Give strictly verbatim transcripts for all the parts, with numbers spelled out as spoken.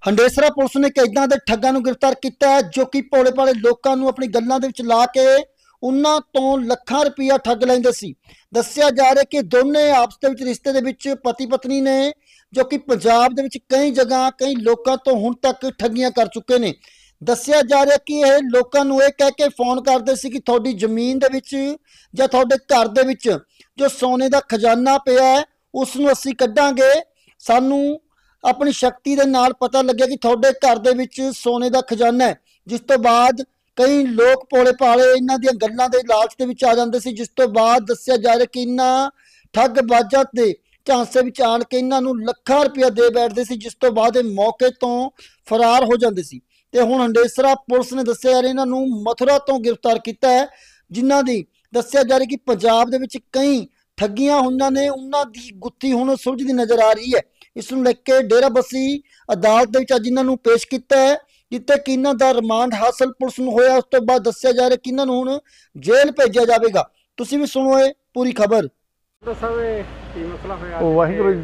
Handesra police ने इदां दे ठग्गां नूं गिरफ्तार किया है जो कि भोले भाले लोगों नूं अपनी गल्लां दे विच ला के उन्हां तों लखां रुपया ठग लैंदे सी। दस्सिया जा रहा कि दोने आपस दे विच रिश्ते दे विच पति पत्नी ने जो कि पंजाब दे विच कई जगह कई लोगों तो हुण तक ठगियां कर चुके ने। दस्सिया जा रहा कि यह लोगों नूं यह कह के फोन करते सी कि तुहाडी जमीन दे विच जां तुहाडे घर दे विच जो सोने का खजाना पिया है उस नूं असीं कड्डांगे, सानूं अपनी शक्ति के नाल पता लगे कि थोड़े घर दे विच सोने का खजाना है। जिस तो बाद कई लोग भोले भाले इन्हां दियां गल्लां दे लालच दे विच आ जांदे सी, जिस तो बाद दस्सिया जा रहा कि इन्हां ठग बाजा दे झांसे विच आण के इन्हां नूं लखां रुपया दे बैठदे सी, जिस तो बाद इह मौके तो फरार हो जांदे सी। ते हुण हंडेसरा पुलिस ने दस्सिया जा रहा इन्हां नूं मथुरा तो गिरफ्तार किया है, जिन्हां दी दस्सिया जा रहा कि पंजाब दे विच कई ठगियां होईयां ने, उन्हां दी गुत्थी हुण सुलझदी नज़र आ रही है। इस नूं लेके डेरा बस्सी अदालत दे विच अज इन्हां नूं पेश किया है, जिथे कि इन्हां दा रिमांड हासिल पुलिस नूं होया। उस तो बाद दस्सिया जा रहा कि इन्हां नूं हुण जेल भेजिया जावेगा। तुसीं भी सुणो ये पूरी खबर। वाहिगुरू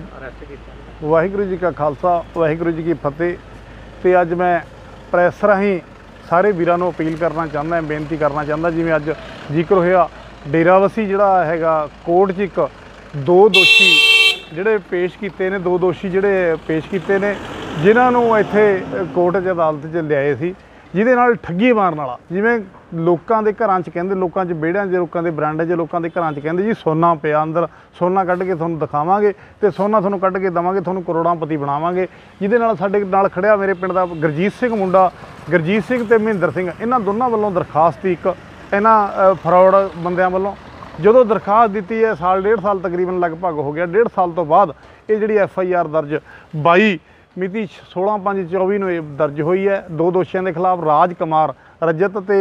वाहिगुरू जी का खालसा वाहिगुरू जी की फतेह। तो अज मैं प्रैस राही सारे वीरां नूं अपील करना चाहता, बेनती करना चाहता, जिवें अज जिक्र होया डेराबस्सी जिहड़ा हैगा कोर्ट च एक दो दोषी ਜਿਹੜੇ पेश किए ने, दो दोषी ਜਿਹੜੇ पेश किए ने, जिन्हां नूं इत्थे कोर्ट च अदालत च लिआए सी, ਜਿਹਦੇ ਨਾਲ ठगी मारन वाला, जिवें लोकां दे घरां च कहंदे, लोकां च ਵਿਹੜਿਆਂ 'ਚ लोकां दे बरांडे 'ਚ लोकां दे घरां च कहंदे जी सोना पिया अंदर, सोना कढ के तुहानूं दिखावांगे ते सोना तुहानूं कढ के देवांगे, तुहानूं करोड़ांपति बनावांगे। ਜਿਹਦੇ ਨਾਲ ਸਾਡੇ ਨਾਲ खड़िया मेरे पिंड दा गुरजीत सिंह मुंडा, गुरजीत सिंह ते महेंद्र सिंह, इन्हां दोनां ਵੱਲੋਂ दरखास्त एक इन्हां फरौड बंदिਆਂ ਵੱਲੋਂ ਜਦੋਂ दरखास्त दी है, साल डेढ़ साल तकरीबन लगभग हो गया, डेढ़ साल तो बाद ये जी एफ आई आर दर्ज बाई मिति सोलह पाँच चौबी में दर्ज हुई है। दो दोषियों के खिलाफ राज कुमार रजत ते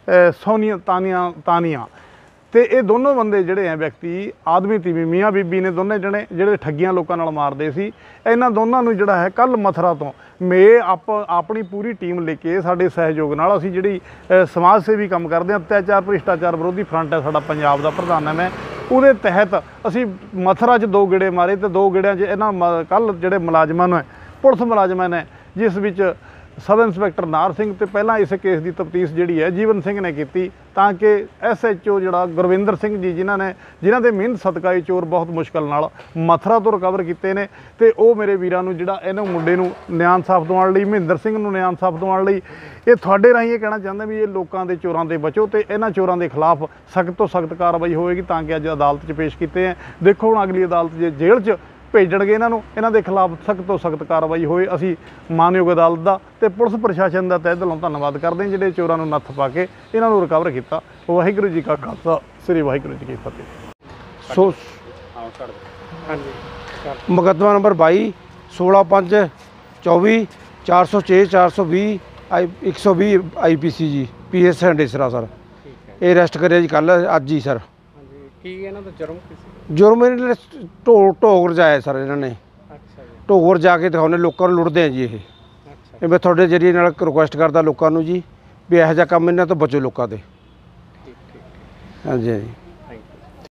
सोनिया तानिया तानिया तो ये दोनों बंदे जोड़े हैं व्यक्ति आदमी तीवी मियाँ बीबी ने, दोनों जने जोड़े ठगियां लोगों नाल मारदे सी। इन्हां दोनों नूं जिहड़ा है कल मथुरा तो मैं आप अपनी पूरी टीम लेके साडे सहयोग नाल असीं जिहड़ी समाज सेवी काम करते हैं, अत्याचार भ्रिष्टाचार विरोधी फ्रंट है साडा पंजाब दा प्रधान है मैं, उहदे तहत असीं मथुरा च दो गेड़े मारे तो दो गेड़िਆਂ च इन्हां कल जिहड़े मुलाजमां ने पुलिस मुलाजमां ने, जिस विच सब इंस्पैक्टर नार सिंह तो पहला इस केस की तफ्तीश जी है जीवन सिंह ने की, ताकि एस एच ओ जोड़ा गुरविंदर सिंह जी जिन्हों ने जिन्हों के मेहनत सदका ये चोर बहुत मुश्किल नाल मथुरा तो रिकवर किए हैं। तो वह मेरे वीरां नूं जिहड़ा इन्हों मुंडे नूं न्याय इंसाफ दिवाउण लई, महेंद्र सिंह नूं न्याय इंसाफ दिवाउण लई ये तुहाडे राहीं ये कहना चाहते भी ये लोगों के चोरां ते बचो, तो इन्हां चोरां के खिलाफ सख्त तो सख्त कार्रवाई होएगी, ताकि अज अदालत च पेश किए हैं। देखो हुण अगली अदालत जे जेल च भेजणगे इन्हां नूं, इन्हां दे खिलाफ सख्त तो सख्त कार्रवाई होए। असीं मानयोग अदालत दा ते पुलिस प्रशासन का तहे दिलों धन्नवाद करते हैं जिहड़े चोरां नूं नत्थ पा के इन्हां नूं रिकवर किया। वाहिगुरू जी का खालसा श्री वाहिगुरू जी की फतेह। सो मुकदमा नंबर बाई सोलह पाँच चौबी चार सौ छे चार सौ भी आई एक सौ भी आई पी सी जी पी एस हंडेसरा सर, ये अरैसट करे जी कल अज ही सर। जुर्म इन्होंने ढोल ढोग रजाया सर, इन्होंने ढोग रजा के दिखाने लोगों लुटते हैं जी। ये मैं थोड़े जरिए रिक्वेस्ट करता लोगों जी भी यहो जिहा काम इन्हों तो बचो लोगों के। हाँ जी हाँ जी।